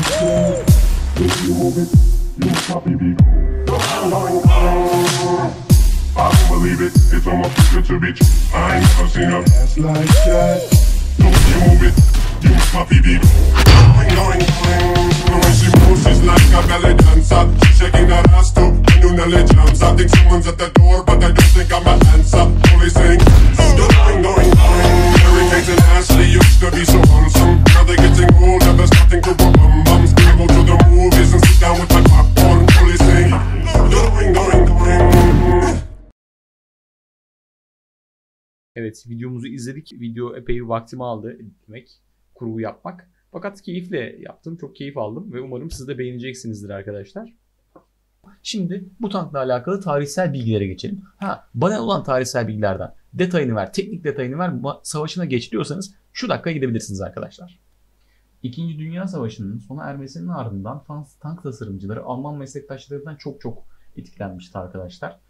If you move it, you will probably be cool. I don't believe it, it's almost too good to be true. I ain't never seen a ass like that. So if you move it, you will probably be cool. The way she moves, she's like a belly dancer. She's shaking that ass to a new Nelly Jams. I think someone's at the door, but I don't think I'm an answer. Only saying, going. Mary Kate and Ashley used to be so handsome. Now they're getting old, never starting to rub bum bums. I go to the movies and sit down with my popcorn. Only saying, going. Evet, videomuzu izledik. Video epey bir vaktimi aldı editlemek, kurgu yapmak. Fakat keyifle yaptım. Çok keyif aldım ve umarım siz de beğeneceksinizdir arkadaşlar. Şimdi bu tankla alakalı tarihsel bilgilere geçelim. Bana olan tarihsel bilgilerden detayını ver, teknik detayını ver, savaşına geç diyorsanız şu dakika gidebilirsiniz arkadaşlar. İkinci Dünya Savaşı'nın sona ermesinin ardından Fransız tank tasarımcıları Alman meslektaşlarından çok etkilenmişti arkadaşlar.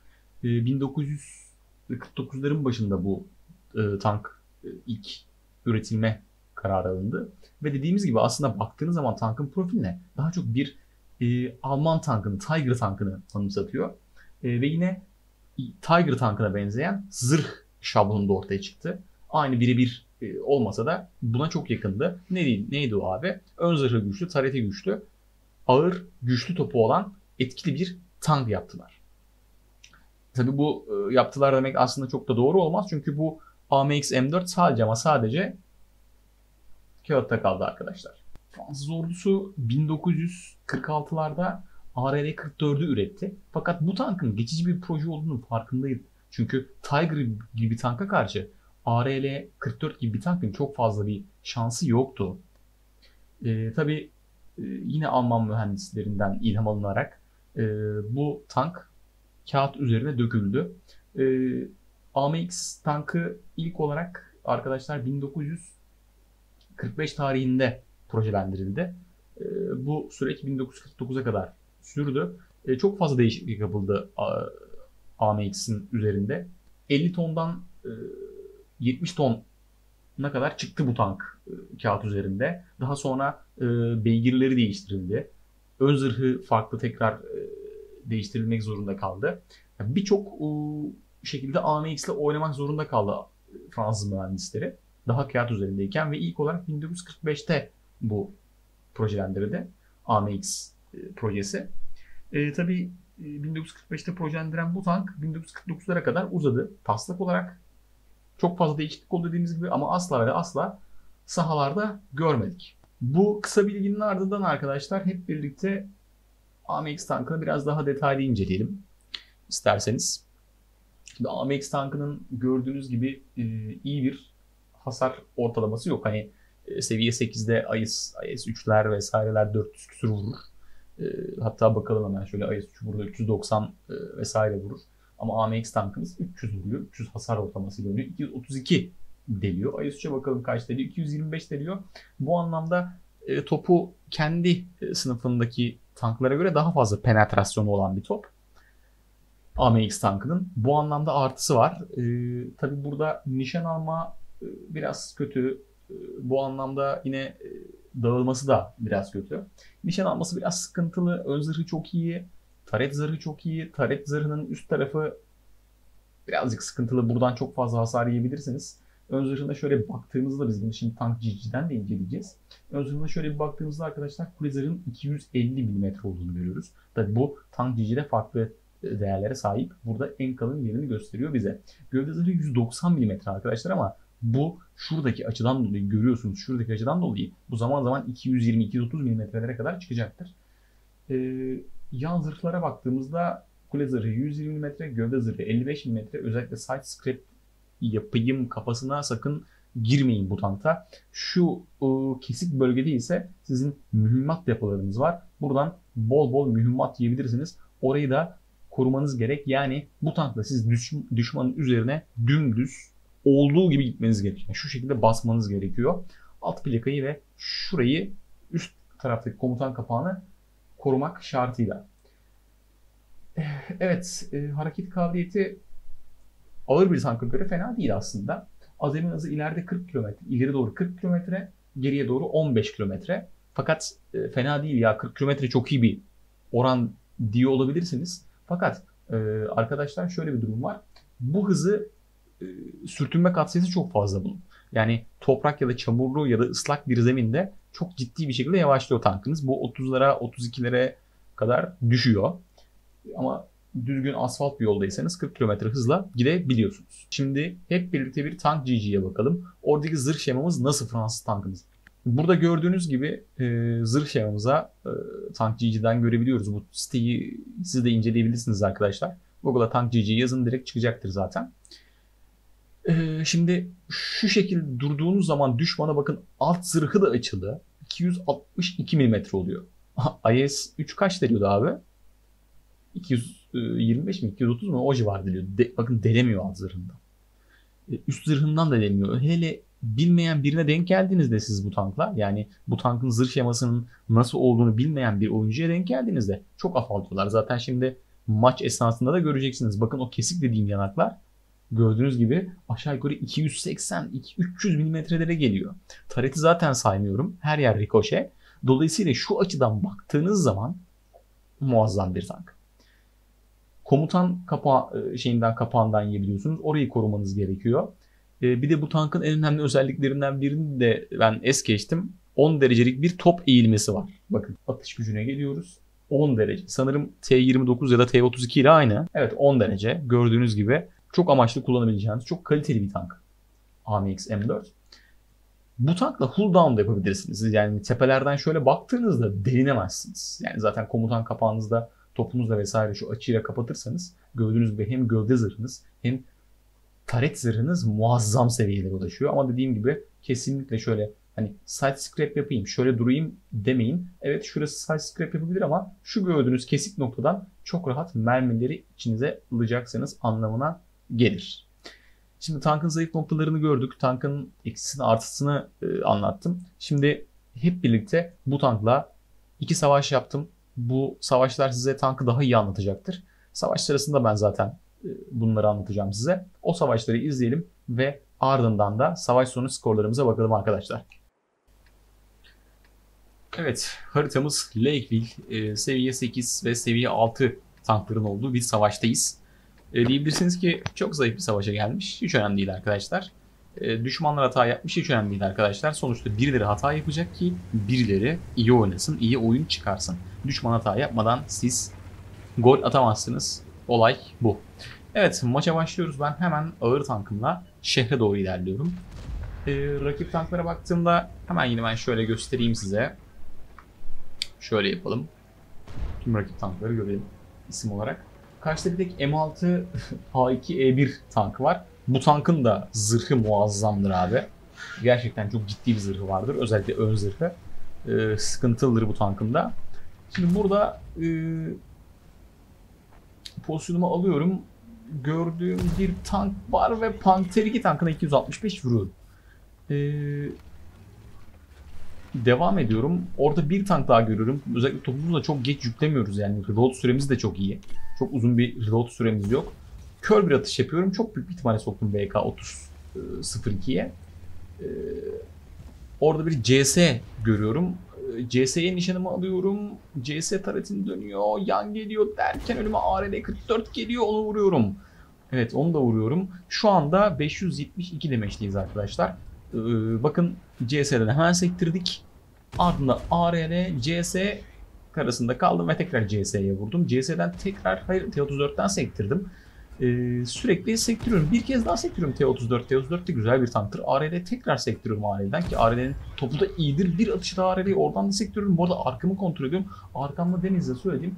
1949'ların başında bu tank ilk üretilme kararı alındı. Ve dediğimiz gibi aslında baktığınız zaman tankın profiline daha çok bir Alman tankını, Tiger tankını anımsatıyor. Ve yine Tiger tankına benzeyen zırh şablonu da ortaya çıktı. Aynı birebir olmasa da buna çok yakındı. Neydi o abi? Ön zırhı güçlü, tareti güçlü, ağır, güçlü topu olan etkili bir tank yaptılar. Tabi bu yaptılar demek aslında çok da doğru olmaz. Çünkü bu AMX M4 sadece ama sadece kağıtta kaldı arkadaşlar. Fransız ordusu 1946'larda ARL-44'ü üretti. Fakat bu tankın geçici bir proje olduğunun farkındaydı. Çünkü Tiger gibi bir tanka karşı ARL-44 gibi bir tankın çok fazla bir şansı yoktu. Tabi yine Alman mühendislerinden ilham alınarak bu tank kağıt üzerine döküldü. AMX tankı ilk olarak arkadaşlar 1945 tarihinde projelendirildi. Bu süreç 1949'a kadar sürdü. Çok fazla değişiklik yapıldı AMX'in üzerinde. 50 tondan 70 tonuna kadar çıktı bu tank kağıt üzerinde. Daha sonra beygirleri değiştirildi. Ön zırhı farklı tekrar değiştirilmek zorunda kaldı. Birçok şekilde AMX ile oynamak zorunda kaldı Fransız mühendisleri. Daha kağıt üzerindeyken ve ilk olarak 1945'te bu projelendirildi. AMX projesi. Tabii 1945'te projelendiren bu tank 1949'lara kadar uzadı. Taslak olarak çok fazla değişiklik oldu dediğimiz gibi ama asla ve asla sahalarda görmedik. Bu kısa bilginin ardından arkadaşlar hep birlikte AMX tankını biraz daha detaylı inceleyelim isterseniz. Şimdi AMX tankının gördüğünüz gibi iyi bir hasar ortalaması yok. Hani seviye 8'de IS-3'ler vesaireler 400 küsur vurur. Hatta bakalım hemen şöyle IS-3 burada 390 vesaire vurur. Ama AMX tankımız 300 vuruyor. 300 hasar ortalaması dönüyor. 232 deliyor. IS-3'e bakalım kaç deliyor? 225 deliyor. Bu anlamda topu kendi sınıfındaki tanklara göre daha fazla penetrasyonu olan bir top. AMX tankının. Bu anlamda artısı var. Tabi burada nişan alma biraz kötü. Bu anlamda yine dağılması da biraz kötü. Nişan alması biraz sıkıntılı. Ön zırhı çok iyi. Taret zırhı çok iyi. Taret zırhının üst tarafı birazcık sıkıntılı. Buradan çok fazla hasar yiyebilirsiniz. Ön zırhına şöyle bir baktığımızda biz bunu şimdi tank GG'den de inceleyeceğiz. Ön zırhına şöyle bir baktığımızda arkadaşlar kule zırhının 250 mm olduğunu görüyoruz. Tabi bu tank GG'de farklı değerlere sahip. Burada en kalın yerini gösteriyor bize. Gövde zırhı 190 mm arkadaşlar ama bu şuradaki açıdan dolayı görüyorsunuz. Şuradaki açıdan dolayı bu zaman zaman 220-230 mm'lere kadar çıkacaktır. Yan zırhlara baktığımızda kule zırhı 120 mm, gövde zırhı 55 mm. Özellikle side scrap yapayım kafasına sakın girmeyin bu tankta. Şu kesik bölgede ise sizin mühimmat depolarınız var. Buradan bol bol mühimmat yiyebilirsiniz. Orayı da korumanız gerek. Yani bu tankla siz düşmanın üzerine dümdüz olduğu gibi gitmeniz gerekiyor. Şu şekilde basmanız gerekiyor. Alt plakayı ve şurayı üst taraftaki komutan kapağını korumak şartıyla. Evet, hareket kabiliyeti ağır bir tanka göre fena değil aslında. Azami hızı ileride 40 km, ileri doğru 40 km, geriye doğru 15 km. Fakat fena değil ya, 40 kilometre çok iyi bir oran diye olabilirsiniz. Fakat arkadaşlar şöyle bir durum var. Bu hızı sürtünme katsayısı çok fazla bunun. Yani toprak ya da çamurlu ya da ıslak bir zeminde çok ciddi bir şekilde yavaşlıyor tankınız. Bu 30'lara 32'lere kadar düşüyor. Ama düzgün asfalt bir yoldaysanız 40 km hızla gidebiliyorsunuz. Şimdi hep birlikte bir tank GG'ye bakalım. Oradaki zırh şemamız nasıl Fransız tankımız? Burada gördüğünüz gibi zırh şemamıza tank GG'den görebiliyoruz. Bu siteyi siz de inceleyebilirsiniz arkadaşlar. Google'a tank GG yazın, direkt çıkacaktır zaten. Şimdi şu şekilde durduğunuz zaman düşmana bakın, alt zırhı da açılı. 262 mm oluyor. IS-3 kaç veriyordu abi? 225 mi 230 mu o civar deliyor. Bakın delemiyor alt zırhından. Üst zırhından da delemiyor. Hele bilmeyen birine denk geldiğinizde siz bu tankla, yani bu tankın zırh şemasının nasıl olduğunu bilmeyen bir oyuncuya denk geldiğinizde çok afallıyorlar. Zaten şimdi maç esnasında da göreceksiniz. Bakın o kesik dediğim yanaklar gördüğünüz gibi aşağı yukarı 280-300 milimetrelere geliyor. Turret'i zaten saymıyorum. Her yer rikoşe. Dolayısıyla şu açıdan baktığınız zaman muazzam bir tank. Komutan kapağından yiyebiliyorsunuz. Orayı korumanız gerekiyor. Bir de bu tankın en önemli özelliklerinden birini de ben es geçtim. 10 derecelik bir top eğilmesi var. Bakın atış gücüne geliyoruz. 10 derece. Sanırım T29 ya da T32 ile aynı. Evet 10 derece. Gördüğünüz gibi çok amaçlı kullanabileceğiniz çok kaliteli bir tank. AMX M4. Bu tankla hull down da yapabilirsiniz. Yani tepelerden şöyle baktığınızda delinemezsiniz. Yani zaten komutan kapağınızda topunuzla vesaire şu açıyla kapatırsanız gördüğünüz gibi hem gövde zırhınız hem taret zırhınız muazzam seviyelere ulaşıyor. Ama dediğim gibi kesinlikle şöyle hani side scrap yapayım, şöyle durayım demeyin. Evet şurası side scrap yapabilir ama şu gördüğünüz kesik noktadan çok rahat mermileri içinize alacaksınız anlamına gelir. Şimdi tankın zayıf noktalarını gördük. Tankın eksisini artısını anlattım. Şimdi hep birlikte bu tankla 2 savaş yaptım. Bu savaşlar size tankı daha iyi anlatacaktır. Savaş sırasında ben zaten bunları anlatacağım size. O savaşları izleyelim ve ardından da savaş sonu skorlarımıza bakalım arkadaşlar. Evet, haritamız Lakeville, seviye 8 ve seviye 6 tankların olduğu bir savaştayız. Diyebilirsiniz ki çok zayıf bir savaşa gelmiş. Hiç önemli değil arkadaşlar. Düşmanlar hata yapmış, hiç önemli değil arkadaşlar. Sonuçta birileri hata yapacak ki birileri iyi oynasın, iyi oyun çıkarsın. Düşman hata yapmadan siz gol atamazsınız. Olay bu. Evet, maça başlıyoruz. Ben hemen ağır tankımla şehre doğru ilerliyorum. Rakip tanklara baktığımda hemen yine ben şöyle göstereyim size. Şöyle yapalım. Tüm rakip tankları görelim isim olarak. Karşıda bir tek M6 A2E1 tankı var. Bu tankın da zırhı muazzamdır abi. Gerçekten çok ciddi bir zırhı vardır. Özellikle ön zırhı. Sıkıntılıdır bu tankın da. Şimdi burada pozisyonumu alıyorum. Gördüğüm bir tank var ve Panther 2 tankına 265 vuruyorum. Devam ediyorum. Orada bir tank daha görüyorum. Özellikle topumuzu da çok geç yüklemiyoruz yani. Reload süremiz de çok iyi. Çok uzun bir reload süremiz yok. Kör bir atış yapıyorum. Çok büyük bir ihtimalle soktum VK-30-02'ye. Orada bir CS görüyorum. CS'ye nişanımı alıyorum. CS taretim dönüyor. Yan geliyor derken önüme ARL-44 geliyor. Onu vuruyorum. Evet onu da vuruyorum. Şu anda 572 demeçliyiz arkadaşlar. Bakın CS'den hemen sektirdik. Ardından ARL, CS arasında kaldım ve tekrar CS'ye vurdum. CS'den tekrar T34'ten sektirdim. Sürekli sektiriyorum. Bir kez daha sektiriyorum T34. T34 de güzel bir tanktır. ARL tekrar sektiriyorum ARL'den ki ARL'nin topu da iyidir. Bir atışta ARL'yi oradan da sektiriyorum. Bu arada arkamı kontrol ediyorum. Arkamda Deniz'de söylediğim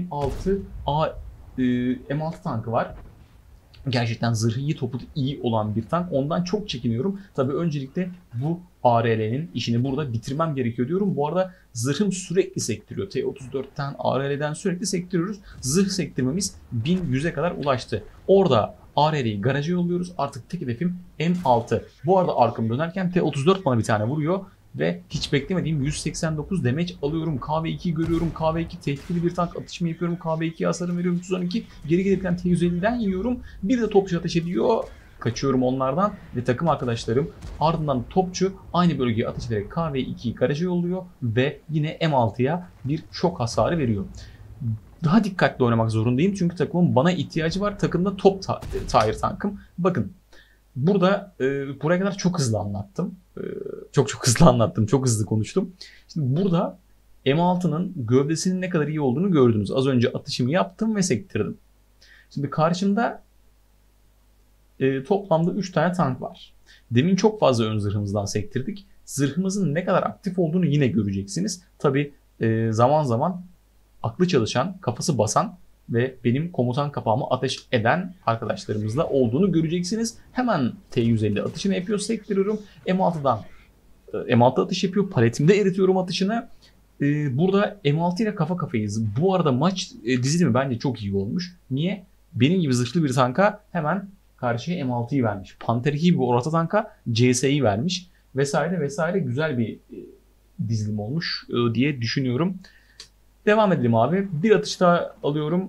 M6 tankı var. Gerçekten zırhı iyi, topu da iyi olan bir tank. Ondan çok çekiniyorum. Tabii öncelikle bu ARL'nin işini burada bitirmem gerekiyor diyorum. Bu arada zırhım sürekli sektiriyor. T34'ten, ARL'den sürekli sektiriyoruz. Zırh sektirmemiz 1100'e kadar ulaştı. Orada ARL'yi garaja yolluyoruz. Artık tek hedefim M6. Bu arada arkamı dönerken T34 bana bir tane vuruyor. Ve hiç beklemediğim 189 damage alıyorum. KV2 görüyorum. KV2 tehlikeli bir tank atışımı yapıyorum. KV2'ye hasarım veriyorum. 312. Geri gelirken T150'den yiyorum. Bir de topçu ateş ediyor. kaçıyorum onlardan ve takım arkadaşlarım ardından topçu aynı bölgeye ateş ederek K ve 2'yi garaja yolluyor ve yine M6'ya bir şok hasarı veriyor. Daha dikkatli oynamak zorundayım çünkü takımın bana ihtiyacı var. Takımda top tire tankım. Bakın burada buraya kadar çok hızlı anlattım. Çok hızlı anlattım. Çok hızlı konuştum. Şimdi burada M6'nın gövdesinin ne kadar iyi olduğunu gördünüz. Az önce atışımı yaptım ve sektirdim. Şimdi karşımda toplamda 3 tane tank var. Demin çok fazla ön zırhımızdan sektirdik. Zırhımızın ne kadar aktif olduğunu yine göreceksiniz. Tabi zaman zaman aklı çalışan, kafası basan ve benim komutan kapağımı ateş eden arkadaşlarımızla olduğunu göreceksiniz. Hemen T150 atışını yapıyor, sektiriyorum. M6 atış yapıyor. Paletimde eritiyorum atışını. Burada M6 ile kafa kafayız. Bu arada maç dizilimi bence çok iyi olmuş. Niye? Benim gibi zırhlı bir tanka hemen karşıya M6'yı vermiş. Panther gibi bir orta tanka CS'yi vermiş. Vesaire vesaire, güzel bir dizilim olmuş diye düşünüyorum. Devam edelim abi. Bir atış daha alıyorum.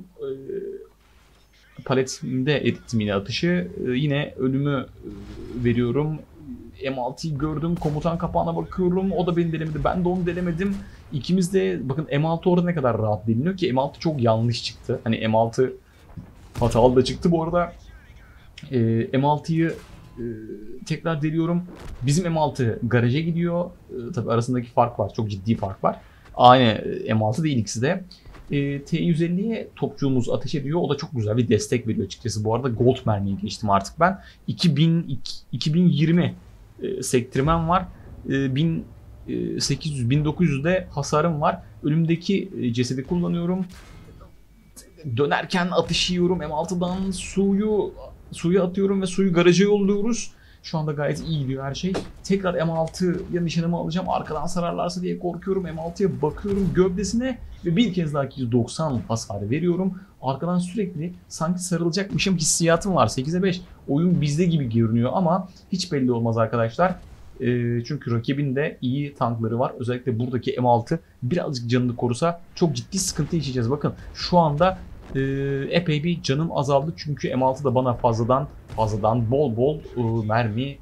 Paletimde erittim yine atışı. Yine ölümü veriyorum. M6'yı gördüm. Komutan kapağına bakıyorum. O da beni delemedi. Ben de onu delemedim. İkimiz de bakın M6 orada ne kadar rahat deliniyor ki M6 çok yanlış çıktı. Hani M6 hatalı da çıktı bu arada. M6'yı tekrar deliyorum. Bizim M6 garaja gidiyor. Tabi arasındaki fark var. Çok ciddi fark var. Aynı M6 değil ikisi de. T150'ye topçuğumuz ateş ediyor. O da çok güzel bir destek veriyor açıkçası. Bu arada gold mermiye geçtim artık ben. 2020 sektirmem var. 1900'de hasarım var. Önümdeki cesedi kullanıyorum. Dönerken atış yiyorum. M6'dan suyu atıyorum ve suyu garaja yolluyoruz. Şu anda gayet iyi gidiyor her şey. Tekrar M6'ya nişanımı alacağım. Arkadan sararlarsa diye korkuyorum. M6'ya bakıyorum gövdesine ve bir kez daha 290 hasarı veriyorum. Arkadan sürekli sanki sarılacakmışım hissiyatım var. 8'e 5. Oyun bizde gibi görünüyor ama hiç belli olmaz arkadaşlar. Çünkü rakibin de iyi tankları var. Özellikle buradaki M6 birazcık canını korusa çok ciddi sıkıntı yaşayacağız. Bakın şu anda epey bir canım azaldı. Çünkü M6 da bana fazladan bol mermi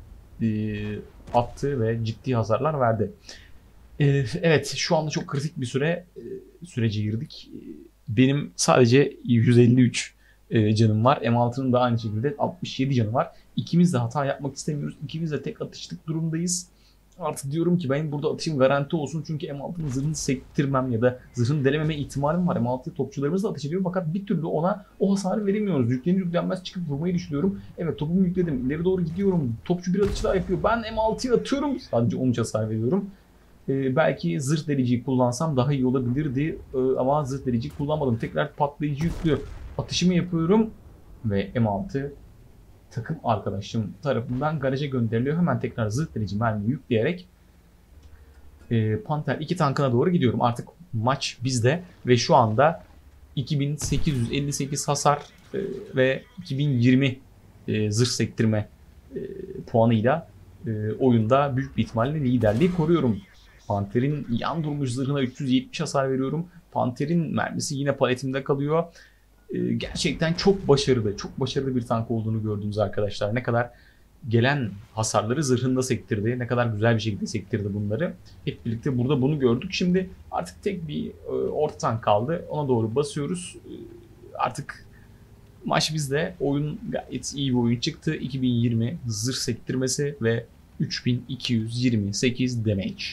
attı ve ciddi hasarlar verdi. Evet, şu anda çok kritik bir sürece girdik. Benim sadece 153 canım var. M6'nın da aynı şekilde 67 canı var. İkimiz de hata yapmak istemiyoruz. İkimiz de tek atışlık durumdayız. Artık diyorum ki benim burada atışım garanti olsun. Çünkü M6'nın zırhını sektirmem ya da zırhını delememe ihtimalim var. M6 topçularımız da ateş ediyor fakat bir türlü ona o hasarı veremiyoruz. Yüklenmez çıkıp vurmayı düşünüyorum. Evet, topumu yükledim. İleri doğru gidiyorum. Topçu bir atış daha yapıyor. Ben M6'yı atıyorum. Sadece 13 hasar veriyorum. Belki zırh deliciyi kullansam daha iyi olabilirdi. Ama zırh deliciyi kullanmadım. Tekrar patlayıcı yüklü atışımı yapıyorum. Ve M6 takım arkadaşım tarafından garaja gönderiliyor. Hemen tekrar zırh delici mermi yükleyerek Panther 2 tankına doğru gidiyorum. Artık maç bizde ve şu anda 2858 hasar ve 2020 zırh sektirme puanıyla oyunda büyük bir ihtimalle liderliği koruyorum. Panther'in yan durmuş zırhına 370 hasar veriyorum. Panther'in mermisi yine paletimde kalıyor. Gerçekten çok başarılı bir tank olduğunu gördünüz arkadaşlar. Ne kadar gelen hasarları zırhında sektirdi. Ne kadar güzel bir şekilde sektirdi bunları. Hep birlikte burada bunu gördük. Şimdi artık tek bir orta tank kaldı. Ona doğru basıyoruz. Artık maç bizde. Oyun gayet iyi bir oyun çıktı. 2020 zırh sektirmesi ve 3228 damage.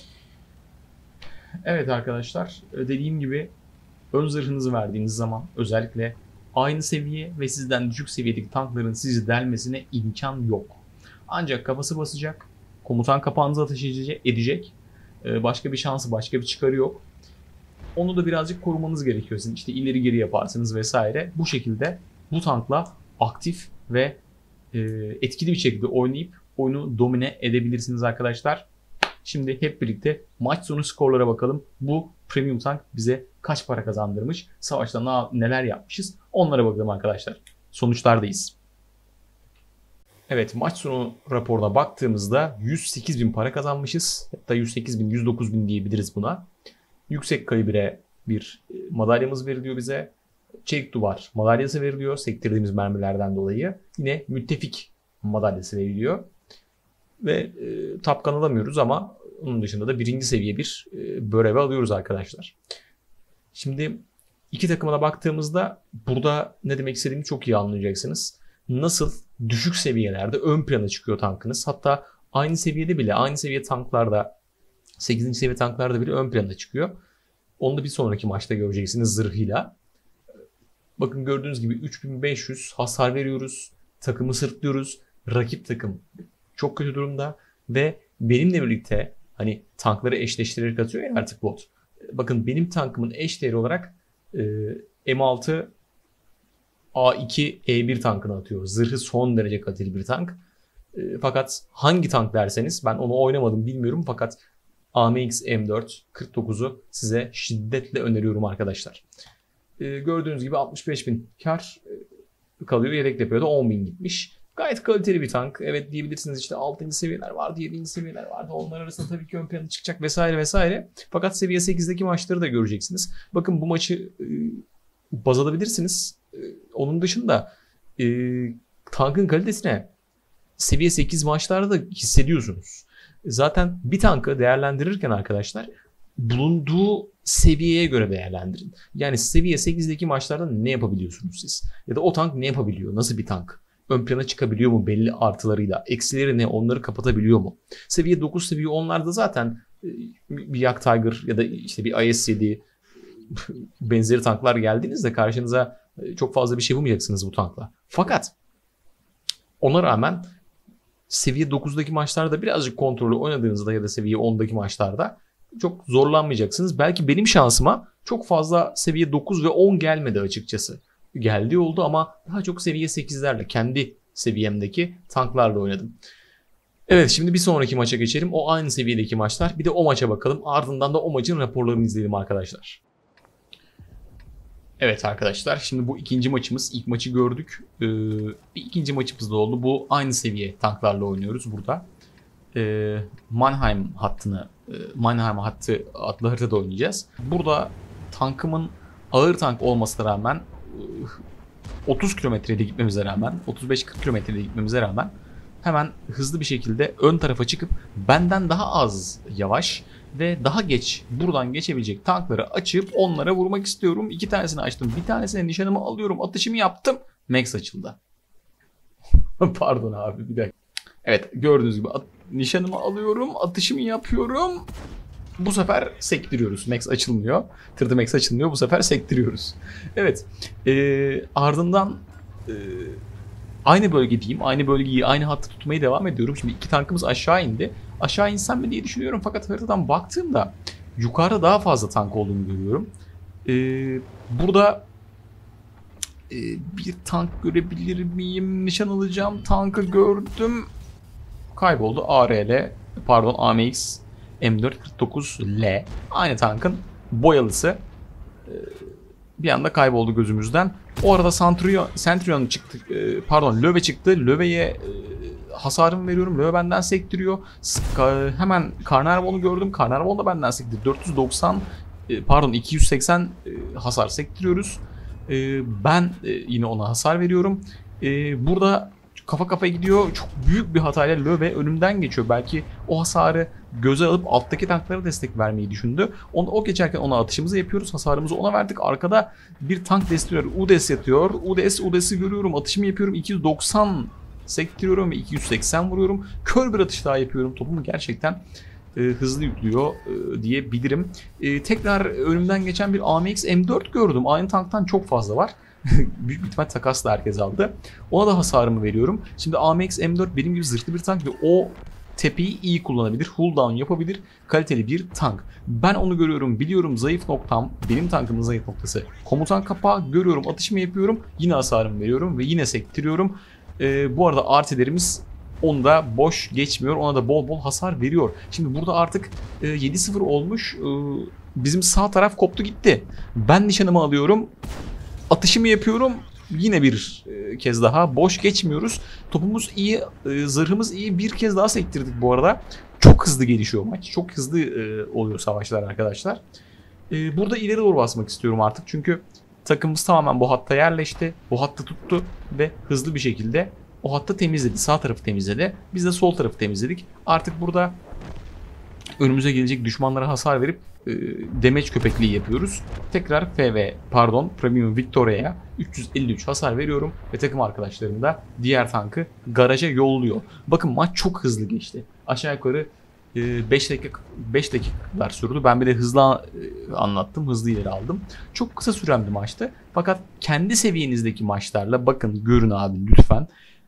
Evet arkadaşlar, dediğim gibi ön zırhınızı verdiğiniz zaman özellikle aynı seviye ve sizden düşük seviyedeki tankların sizi delmesine imkan yok. Ancak kafası basacak, komutan kapağınızı ateş edecek. Başka bir şansı, başka bir çıkarı yok. Onu da birazcık korumanız gerekiyor. Sizin işte ileri geri yaparsınız vesaire. Bu şekilde bu tankla aktif ve etkili bir şekilde oynayıp oyunu domine edebilirsiniz arkadaşlar. Şimdi hep birlikte maç sonu skorlara bakalım. Bu premium tank bize kaç para kazandırmış? Savaşta neler yapmışız? Onlara bakalım arkadaşlar. Sonuçlardayız. Evet, maç sonu raporuna baktığımızda 108.000 para kazanmışız. Hatta 108.000, 109.000 diyebiliriz buna. Yüksek kalibre bir madalyamız veriliyor bize. Çelik duvar madalyası veriliyor sektirdiğimiz mermilerden dolayı. Yine müttefik madalyası veriliyor. Ve tapkan alamıyoruz ama onun dışında da birinci seviye bir böreve alıyoruz arkadaşlar. Şimdi iki takımına baktığımızda burada ne demek istediğimi çok iyi anlayacaksınız. Nasıl düşük seviyelerde ön plana çıkıyor tankınız. Hatta aynı seviyede bile, aynı seviye tanklarda, 8. seviye tanklarda bile ön plana çıkıyor. Onu da bir sonraki maçta göreceksiniz zırhıyla. Bakın gördüğünüz gibi 3500 hasar veriyoruz. Takımı sırtlıyoruz. Rakip takım çok kötü durumda ve benimle birlikte hani tankları eşleştirerek atıyor ya artık bot. Bakın benim tankımın eş değeri olarak M6 A2 E1 tankını atıyor. Zırhı son derece kaliteli bir tank. Fakat hangi tank derseniz ben onu oynamadım bilmiyorum fakat AMX M4 49'u size şiddetle öneriyorum arkadaşlar. Gördüğünüz gibi 65.000 kar kalıyor. Yedek depoya da 10.000 gitmiş. Gayet kaliteli bir tank. Evet diyebilirsiniz işte 6. seviyeler vardı, 7. seviyeler vardı. Onlar arasında tabii ki ön plana çıkacak vesaire vesaire. Fakat seviye 8'deki maçları da göreceksiniz. Bakın bu maçı baz alabilirsiniz. Onun dışında tankın kalitesine seviye 8 maçlarda da hissediyorsunuz. Zaten bir tankı değerlendirirken arkadaşlar bulunduğu seviyeye göre değerlendirin. Yani seviye 8'deki maçlarda ne yapabiliyorsunuz siz? Ya da o tank ne yapabiliyor? Nasıl bir tank? Ön plana çıkabiliyor mu belli artılarıyla? Eksileri ne? Onları kapatabiliyor mu? Seviye 9, seviye 10'larda zaten bir Yak Tiger ya da işte bir IS-7 benzeri tanklar geldiğinizde karşınıza çok fazla bir şey bulmayacaksınız bu tankla. Fakat ona rağmen seviye 9'daki maçlarda birazcık kontrolü oynadığınızda ya da seviye 10'daki maçlarda çok zorlanmayacaksınız. Belki benim şansıma çok fazla seviye 9 ve 10 gelmedi açıkçası. Geldiği oldu ama daha çok seviye 8'lerle kendi seviyemdeki tanklarla oynadım. Evet şimdi bir sonraki maça geçelim. O aynı seviyedeki maçlar. Bir de o maça bakalım. Ardından da o maçın raporlarını izleyelim arkadaşlar. Evet arkadaşlar şimdi bu ikinci maçımız. İlk maçı gördük. Bir ikinci maçımız da oldu. Bu aynı seviye tanklarla oynuyoruz burada. Mannheim hattı adlı haritada oynayacağız. Burada tankımın ağır tank olmasına rağmen 30 kilometrede gitmemize rağmen 35-40 kilometrede gitmemize rağmen hemen hızlı bir şekilde ön tarafa çıkıp benden daha az yavaş ve daha geç buradan geçebilecek tankları açıp onlara vurmak istiyorum. 2 tanesini açtım. Bir tanesine nişanımı alıyorum. Atışımı yaptım. Max açıldı. Pardon abi bir dakika. Evet gördüğünüz gibi nişanımı alıyorum. Atışımı yapıyorum. Bu sefer sektiriyoruz. Max açılmıyor. Tırdı Max açılmıyor. Bu sefer sektiriyoruz. Evet. Ardından aynı bölgedeyim. Aynı bölgeyi, aynı hattı tutmaya devam ediyorum. Şimdi iki tankımız aşağı indi. Aşağı insem mi diye düşünüyorum. Fakat haritadan baktığımda yukarıda daha fazla tank olduğunu görüyorum. Burada bir tank görebilir miyim? Nişan alacağım. Tankı gördüm. Kayboldu. AMX M449L. Aynı tankın boyalısı. Bir anda kayboldu gözümüzden. O arada Centurion çıktı. Löve çıktı. Löve'ye hasarımı veriyorum. Löve benden sektiriyor. Hemen Carnarvon'u gördüm. Carnarvon da benden sektiriyor. 280 hasar sektiriyoruz. Ben yine ona hasar veriyorum. Burada kafa kafaya gidiyor. Çok büyük bir hatayla Löwe önümden geçiyor. Belki o hasarı göze alıp alttaki tanklara destek vermeyi düşündü. O geçerken ona atışımızı yapıyoruz. Hasarımızı ona verdik. Arkada bir tank destroyer UDS yatıyor. UDS'i görüyorum. Atışımı yapıyorum. 290 sektiriyorum ve 280 vuruyorum. Kör bir atış daha yapıyorum. Topumu gerçekten hızlı yüklüyor diyebilirim. Tekrar önümden geçen bir AMX M4 gördüm. Aynı tanktan çok fazla var. Büyük bir ihtimal takasla herkes aldı. Ona da hasarımı veriyorum. Şimdi AMX M4 benim gibi zırhlı bir tank ve o tepeyi iyi kullanabilir. Hull down yapabilir. Kaliteli bir tank. Ben onu görüyorum. Biliyorum zayıf noktam. Benim tankımın zayıf noktası. Komutan kapağı görüyorum. Atışımı yapıyorum. Yine hasarımı veriyorum ve yine sektiriyorum. Bu arada artilerimiz onu da boş geçmiyor. Ona da bol bol hasar veriyor. Şimdi burada artık 7-0 olmuş. Bizim sağ taraf koptu gitti. Ben nişanımı alıyorum. Atışımı yapıyorum. Yine bir kez daha boş geçmiyoruz. Topumuz iyi, zırhımız iyi. Bir kez daha sektirdik bu arada. Çok hızlı gelişiyor maç. Çok hızlı oluyor savaşlar arkadaşlar. Burada ileri doğru basmak istiyorum artık. Çünkü takımımız tamamen bu hatta yerleşti. Bu hattı tuttu ve hızlı bir şekilde O hattı temizledi. Sağ tarafı temizledi. Biz de sol tarafı temizledik. Artık burada önümüze gelecek düşmanlara hasar verip demeç köpekliği yapıyoruz. Tekrar Premium Victoria'ya 353 hasar veriyorum ve takım arkadaşlarım da diğer tankı garaja yolluyor. Bakın maç çok hızlı geçti. Aşağı yukarı 5 dakikalar sürdü. Ben bir de hızlı anlattım. Hızlı ileri aldım. Çok kısa süren bir maçtı. Fakat kendi seviyenizdeki maçlarla bakın, görün abi lütfen.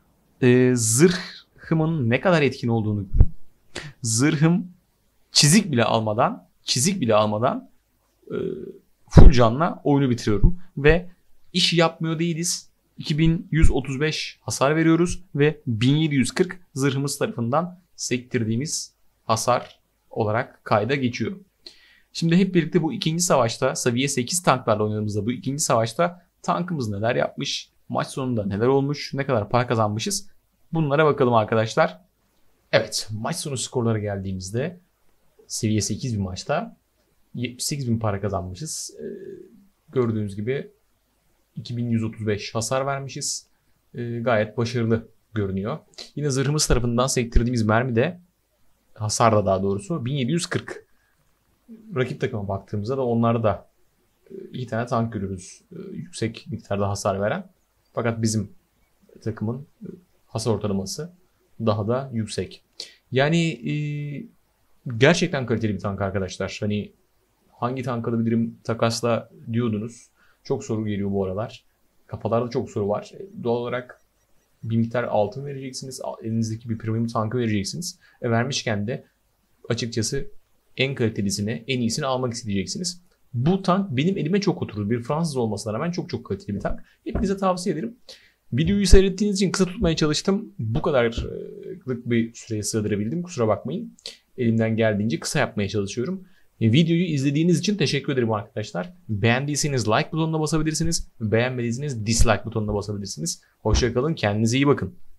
Zırhımın ne kadar etkin olduğunu görün. Zırhım çizik bile almadan full canla oyunu bitiriyorum ve iş yapmıyor değiliz. 2135 hasar veriyoruz ve 1740 zırhımız tarafından sektirdiğimiz hasar olarak kayda geçiyor. Şimdi hep birlikte bu ikinci savaşta, seviye 8 tanklarla oynadığımızda bu ikinci savaşta tankımız neler yapmış, maç sonunda neler olmuş, ne kadar para kazanmışız, bunlara bakalım arkadaşlar. Evet, maç sonu skorlara geldiğimizde seviye 8 bir maçta 78.000 para kazanmışız. Gördüğünüz gibi 2135 hasar vermişiz. Gayet başarılı görünüyor. Yine zırhımız tarafından sektirdiğimiz mermi de, hasarda daha doğrusu 1740. Rakip takıma baktığımızda da onlarda da 2 tane tank görürüz. Yüksek miktarda hasar veren. Fakat bizim takımın hasar ortalaması daha da yüksek. Yani gerçekten kaliteli bir tank arkadaşlar. Hani hangi tank alabilirim takasla diyordunuz. Çok soru geliyor bu aralar. Kafalarda çok soru var. Doğal olarak bir miktar altın vereceksiniz. Elinizdeki bir premium tankı vereceksiniz. Vermişken de açıkçası en kalitelisini, en iyisini almak isteyeceksiniz. Bu tank benim elime çok oturur. Bir Fransız olmasına rağmen çok kaliteli bir tank. Hepinize tavsiye ederim. Videoyu seyrettiğiniz için kısa tutmaya çalıştım. Bu kadarlık bir süreye sığdırabildim. Kusura bakmayın. Elimden geldiğince kısa yapmaya çalışıyorum. Videoyu izlediğiniz için teşekkür ederim arkadaşlar. Beğendiyseniz like butonuna basabilirsiniz. Beğenmediyseniz dislike butonuna basabilirsiniz. Hoşça kalın. Kendinize iyi bakın.